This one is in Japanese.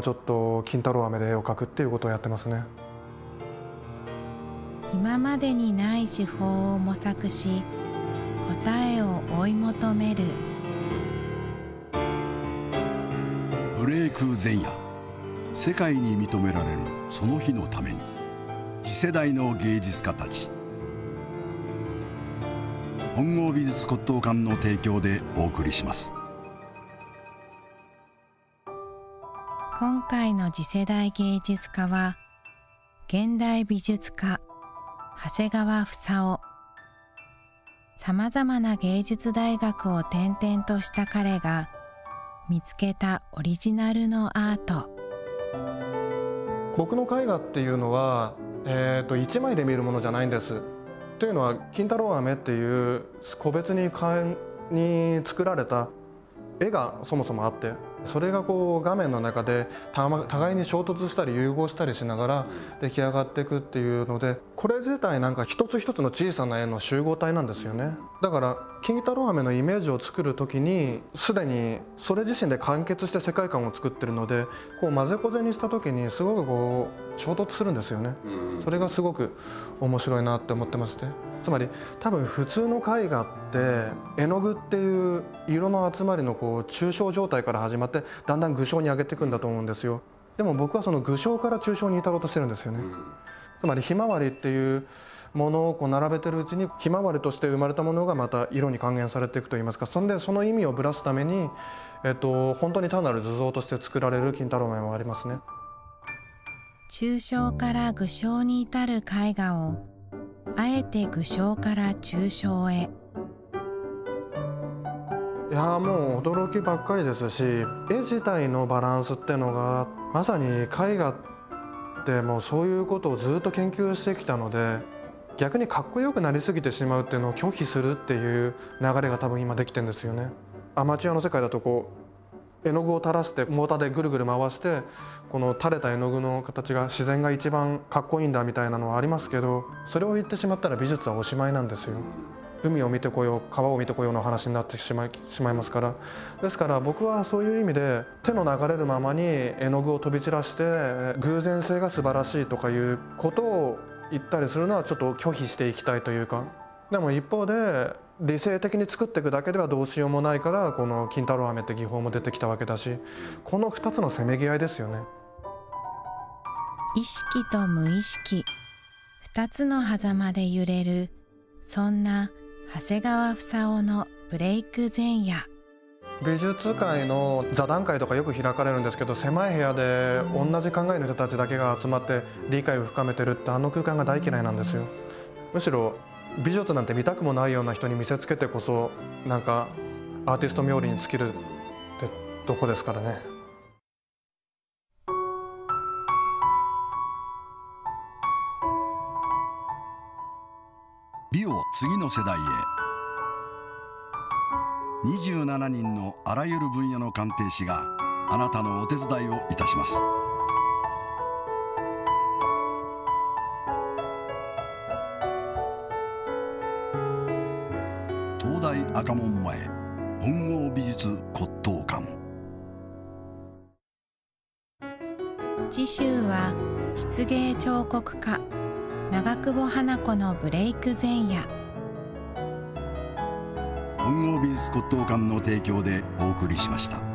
ちょっと金太郎飴で絵を描くっていうことをやってますね。 今までにない手法を模索し、答えを追い求める。 ブレイク前夜、世界に認められるその日のために、次世代の芸術家たち。本郷美術骨董館の提供でお送りします。 今回の次世代芸術家は、現代美術家長谷川房夫。さまざまな芸術大学を転々とした彼が見つけたオリジナルのアート。 僕の絵画っていうのは、一枚で見るものじゃないんです。というのは金太郎飴っていう個別に作られた絵がそもそもあって、それがこう画面の中で互いに衝突したり融合したりしながら出来上がっていくっていうので、これ自体なんか一つ一つの小さな絵の集合体なんですよね。だから金太郎飴のイメージを作る時にすでにそれ自身で完結して世界観を作ってるので、こう混ぜこぜにした時にすごくこう衝突するんですよね。それがすごく面白いなって思ってまして、つまり多分普通の絵画って絵の具っていう色の集まりのこう抽象状態から始まってだんだん具象に上げていくんだと思うんですよ。でも僕はその具象から抽象に至ろうとしてるんですよね。つまりひまわりっていうものをこう並べてるうちにひまわりとして生まれたものがまた色に還元されていくといいますか、その意味をぶらすために、本当に単なる図像として作られる金太郎飴もありますね。 抽象から具象に至る絵画をあえて具象から抽象へ。 いやもう驚きばっかりですし、絵自体のバランスっていうのがまさに絵画ってもうそういうことをずっと研究してきたので、逆にかっこよくなりすぎてしまうっていうのを拒否するっていう流れが多分今できてるんですよね。アマチュアの世界だとこう絵の具を垂らしてモーターでぐるぐる回して、この垂れた絵の具の形が自然が一番かっこいいんだみたいなのはありますけど、それを言ってしまったら美術はおしまいなんですよ。海を見てこよう川を見てこようの話になってしまいますから。ですから僕はそういう意味で手の流れるままに絵の具を飛び散らして偶然性が素晴らしいとかいうことを言ったりするのはちょっと拒否していきたいというか、でも一方で理性的に作っていくだけではどうしようもないから、この金太郎飴って技法も出てきたわけだし、この2つのせめぎ合いですよね。 意識と無意識、2つの狭間で揺れる、そんな長谷川房夫のブレイク前夜。 美術界の座談会とかよく開かれるんですけど、狭い部屋で同じ考えの人たちだけが集まって理解を深めてるってあの空間が大嫌いなんですよ。むしろ美術なんて見たくもないような人に見せつけてこそ、なんかアーティスト冥利に尽きるってとこですからね。 美を次の世代へ。27人のあらゆる分野の鑑定士があなたのお手伝いをいたします。東大赤門前本郷美術骨董館。 次週は筆芸彫刻家長久保花子のブレイク前夜。 本郷美術骨董館の提供でお送りしました。